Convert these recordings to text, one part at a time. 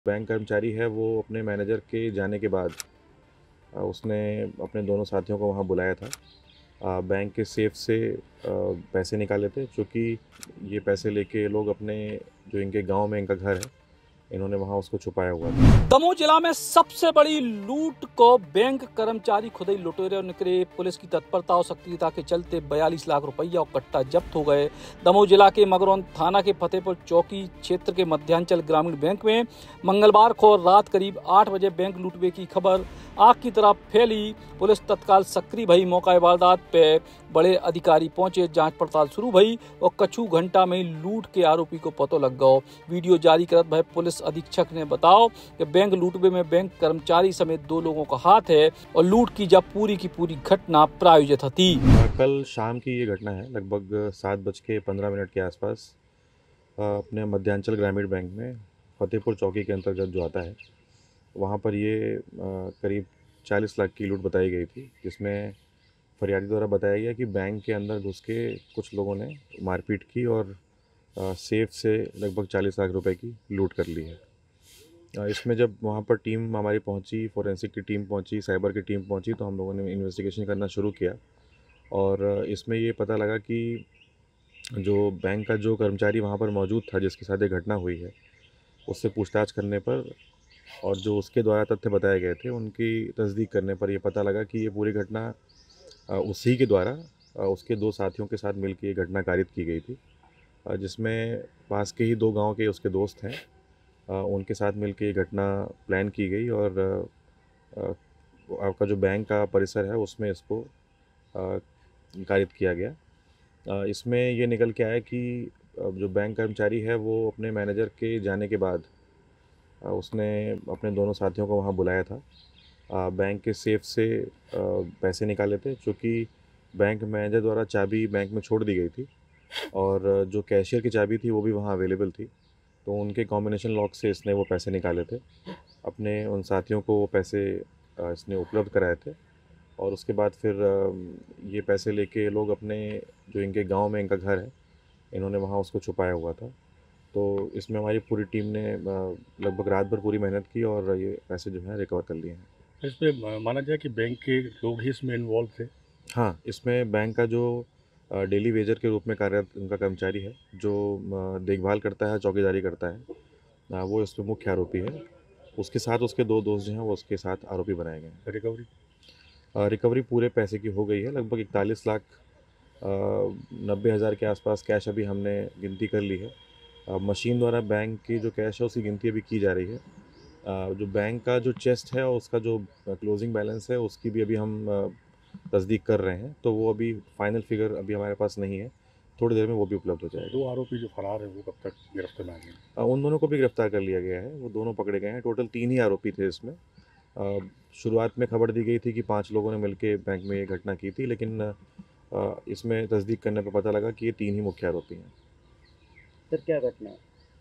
Bank कर्मचारी है वो अपने मैनेजर के जाने के बाद उसने अपने दोनों साथियों को वहाँ बुलाया था। बैंक के सेफ से पैसे निकाले थे, चूँकि ये पैसे लेके ये लोग अपने जो इनके गांव में इनका घर है, इन्होंने वहाँ उसको छुपाया हुआ था। दमोह जिला में सबसे बड़ी लूट को बैंक कर्मचारी खुद ही लुटेरे और निकले। पुलिस की तत्परता और सक्रियता के चलते 42 लाख रुपया और कट्टा जब्त हो गए। दमोह जिला के मगरौन थाना के फतेहपुर चौकी क्षेत्र के मध्यांचल ग्रामीण बैंक में मंगलवार को रात करीब 8 बजे बैंक लूटने की खबर आग की तरह फैली। पुलिस तत्काल सक्रिय भई, मौका वारदात पे बड़े अधिकारी पहुंचे, जांच पड़ताल शुरू भई और कछु घंटा में लूट के आरोपी को पतो लग गयो। वीडियो जारी करत भय पुलिस अधीक्षक ने बताओ कि बैंक लूटवे में बैंक कर्मचारी समेत 2 लोगों का हाथ है और लूट की जब पूरी की पूरी घटना प्रायोजित थी। कल शाम की ये घटना है, लगभग 7:15 के आसपास अपने मध्यांचल ग्रामीण बैंक में फतेहपुर चौकी के अंतर्गत जो आता है, वहाँ पर ये करीब 40 लाख की लूट बताई गई थी, जिसमें फरियादी द्वारा बताया गया कि बैंक के अंदर घुस के कुछ लोगों ने मारपीट की और सेफ से लगभग 40 लाख रुपए की लूट कर ली है। इसमें जब वहाँ पर टीम हमारी पहुँची, फोरेंसिक की टीम पहुँची, साइबर की टीम पहुँची, तो हम लोगों ने इन्वेस्टिगेशन करना शुरू किया और इसमें ये पता लगा कि जो बैंक का जो कर्मचारी वहाँ पर मौजूद था, जिसके साथ ये घटना हुई है, उससे पूछताछ करने पर और जो उसके द्वारा तथ्य बताए गए थे, उनकी तस्दीक करने पर ये पता लगा कि ये पूरी घटना उसी के द्वारा उसके 2 साथियों के साथ मिलकर ये घटना कारित की गई थी, जिसमें पास के ही 2 गांव के उसके दोस्त हैं, उनके साथ मिलकर ये घटना प्लान की गई और आपका जो बैंक का परिसर है उसमें इसको कारित किया गया। इसमें ये निकल के आया कि जो बैंक कर्मचारी है वो अपने मैनेजर के जाने के बाद उसने अपने दोनों साथियों को वहाँ बुलाया था। बैंक के सेफ से पैसे निकाले थे, चूँकि बैंक मैनेजर द्वारा चाबी बैंक में छोड़ दी गई थी और जो कैशियर की चाबी थी वो भी वहाँ अवेलेबल थी, तो उनके कॉम्बिनेशन लॉक से इसने वो पैसे निकाले थे। अपने उन साथियों को वो पैसे इसने उपलब्ध कराए थे और उसके बाद फिर ये पैसे लेके लोग अपने जो इनके गांव में इनका घर है, इन्होंने वहाँ उसको छुपाया हुआ था। तो इसमें हमारी पूरी टीम ने लगभग रात भर पूरी मेहनत की और ये पैसे जो है रिकवर कर लिए हैं। इसमें माना जाए कि बैंक के लोग ही इसमें इन्वॉल्व थे? हाँ, इसमें बैंक का जो डेली वेजर के रूप में कार्यरत उनका कर्मचारी है, जो देखभाल करता है, चौकीदारी करता है, वो इसमें मुख्य आरोपी है। उसके साथ उसके 2 दोस्त जो हैं वो उसके साथ आरोपी बनाए गए हैं। रिकवरी पूरे पैसे की हो गई है, लगभग 41 लाख 90 हज़ार के आसपास कैश अभी हमने गिनती कर ली है। मशीन द्वारा बैंक की जो कैश है उसकी गिनती अभी की जा रही है। जो बैंक का जो चेस्ट है और उसका जो क्लोजिंग बैलेंस है उसकी भी अभी हम तस्दीक कर रहे हैं, तो वो अभी फाइनल फिगर अभी हमारे पास नहीं है, थोड़ी देर में वो भी उपलब्ध हो जाएगा। 2 आरोपी जो फरार है वो कब तक गिरफ्तार में आएंगे? उन दोनों को भी गिरफ्तार कर लिया गया है, वो दोनों पकड़े गए हैं। टोटल 3 ही आरोपी थे इसमें। शुरुआत में खबर दी गई थी कि 5 लोगों ने मिलकर बैंक में ये घटना की थी, लेकिन इसमें तस्दीक करने पर पता लगा कि ये 3 ही मुख्य आरोपी हैं। सर क्या घटना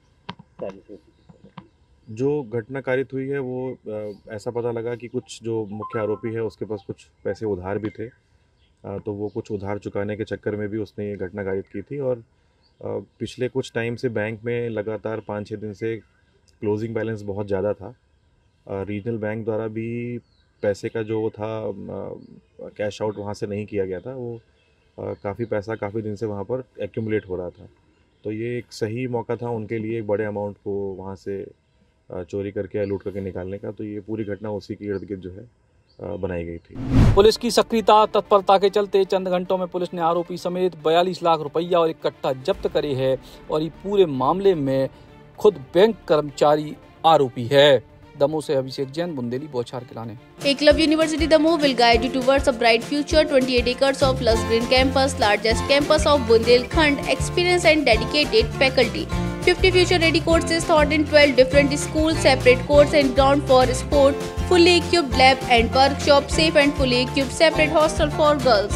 जो घटना कारित हुई है वो ऐसा पता लगा कि कुछ जो मुख्य आरोपी है उसके पास कुछ पैसे उधार भी थे, तो वो कुछ उधार चुकाने के चक्कर में भी उसने ये घटना कारित की थी और पिछले कुछ टाइम से बैंक में लगातार 5-6 दिन से क्लोजिंग बैलेंस बहुत ज़्यादा था। रीजनल बैंक द्वारा भी पैसे का जो था कैश आउट वहाँ से नहीं किया गया था, वो काफ़ी पैसा काफ़ी दिन से वहाँ पर एक्यूमुलेट हो रहा था, तो ये एक सही मौका था उनके लिए एक बड़े अमाउंट को वहाँ से चोरी करके या लूट करके निकालने का। तो ये पूरी घटना उसी के इर्द गिर्द जो है बनाई गई थी। पुलिस की सक्रियता तत्परता के चलते चंद घंटों में पुलिस ने आरोपी समेत 42 लाख रुपया और 1 कट्टा जब्त करे है और ये पूरे मामले में खुद बैंक कर्मचारी आरोपी है। दमोह से अभिषेक जैन, बुंदेली बौछार खिलाने। Eklavya University Damoh will guide you towards a bright future. 28 acres of lush green campus, largest campus of Bundelkhand, experienced and dedicated faculty. 50 future-ready courses taught in 12 different schools, separate courts and ground for sport, fully equipped lab and workshop, safe and fully equipped separate hostel for girls.